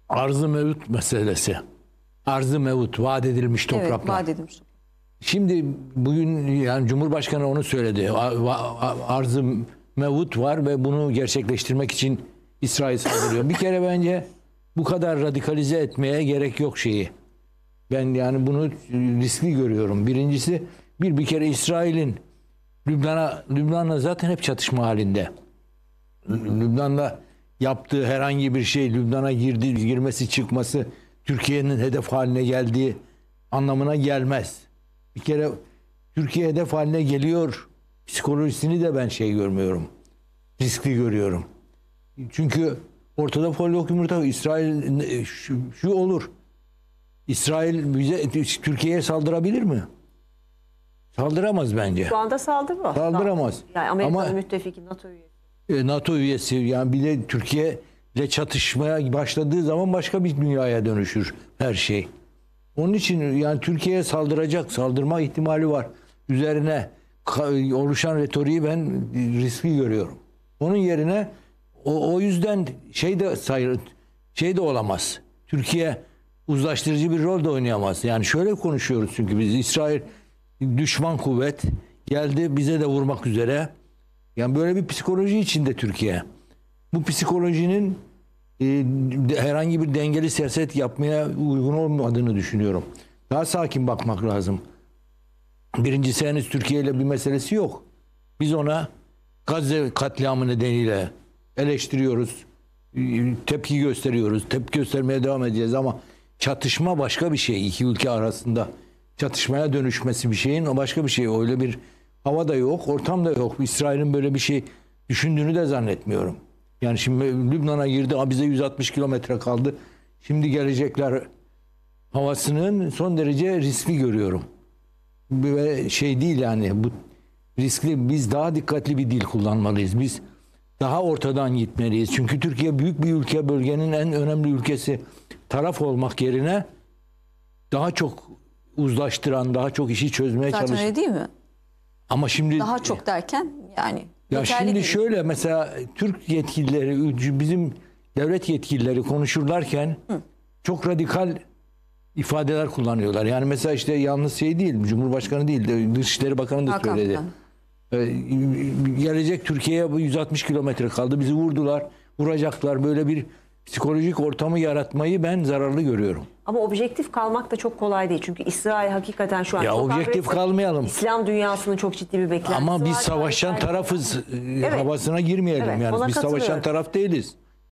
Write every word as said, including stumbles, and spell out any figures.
Arz-ı mevut meselesi. Arz-ı mevut, vaat edilmiş topraklar. Evet, vaat edilmiş. Şimdi bugün yani Cumhurbaşkanı onu söyledi. Arz-ı mevut var ve bunu gerçekleştirmek için İsrail saldırıyor. Bir kere bence bu kadar radikalize etmeye gerek yok şeyi. Ben yani bunu riskli görüyorum. Birincisi bir bir kere İsrail'in Lübnan'a Lübnan'la zaten hep çatışma halinde. Lübnan'da yaptığı herhangi bir şey Lübnan'a girdi, girmesi çıkması Türkiye'nin hedef haline geldiği anlamına gelmez. Bir kere Türkiye hedef haline geliyor psikolojisini de ben şey görmüyorum. Riskli görüyorum. Çünkü ortada fol yok yumurta. İsrail şu, şu olur. İsrail bize Türkiye'ye saldırabilir mi? Saldıramaz bence. Şu anda saldırmaz. Saldıramaz. Yani Amerika'nın Ama müttefiki NATO üyesi. NATO üyesi yani bir de Türkiye ile çatışmaya başladığı zaman başka bir dünyaya dönüşür her şey. Onun için yani Türkiye'ye saldıracak, saldırma ihtimali var. Üzerine oluşan retoriği ben riskli görüyorum. Onun yerine o, o yüzden şey de sayır, şey de olamaz. Türkiye uzlaştırıcı bir rol de oynayamaz. Yani şöyle konuşuyoruz çünkü biz İsrail düşman kuvvet geldi bize de vurmak üzere. Yani böyle bir psikoloji içinde Türkiye. Bu psikolojinin e, herhangi bir dengeli siyaset yapmaya uygun olmadığını düşünüyorum. Daha sakin bakmak lazım. Birincisi henüz Türkiye ile bir meselesi yok. Biz ona Gazze katliamı nedeniyle eleştiriyoruz. Tepki gösteriyoruz. Tepki göstermeye devam edeceğiz ama çatışma başka bir şey. İki ülke arasında çatışmaya dönüşmesi bir şeyin o başka bir şey. Öyle bir hava da yok, ortam da yok. İsrail'in böyle bir şey düşündüğünü de zannetmiyorum. Yani şimdi Lübnan'a girdi, bize yüz altmış kilometre kaldı. Şimdi gelecekler havasının son derece riskli görüyorum. Ve şey değil yani bu riskli, biz daha dikkatli bir dil kullanmalıyız. Biz daha ortadan gitmeliyiz. Çünkü Türkiye büyük bir ülke, bölgenin en önemli ülkesi. Taraf olmak yerine daha çok uzlaştıran, daha çok işi çözmeye çalışan. Zaten öyle değil mi? Ama şimdi Daha çok derken yani. ya şimdi değil. Şöyle mesela Türk yetkilileri, bizim devlet yetkilileri konuşurlarken Hı. çok radikal ifadeler kullanıyorlar. Yani mesela işte yalnız şey değil, Cumhurbaşkanı değil, Dışişleri Bakanı da Hakan söyledi. Hakan. Ee, gelecek Türkiye'ye yüz altmış kilometre kaldı. Bizi vurdular, vuracaklar. Böyle bir psikolojik ortamı yaratmayı ben zararlı görüyorum. Ama objektif kalmak da çok kolay değil. Çünkü İsrail hakikaten şu an ya çok objektif agresif. kalmayalım. İslam dünyasının çok ciddi bir beklentisi Ama biz var. savaşan tarafız Evet. havasına girmeyelim. Evet, yani biz savaşan taraf değiliz.